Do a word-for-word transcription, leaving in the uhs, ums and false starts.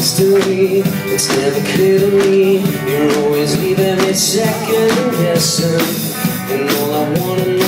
mystery. It's never clear to me. You're always leaving me second guessing, and all I wanna know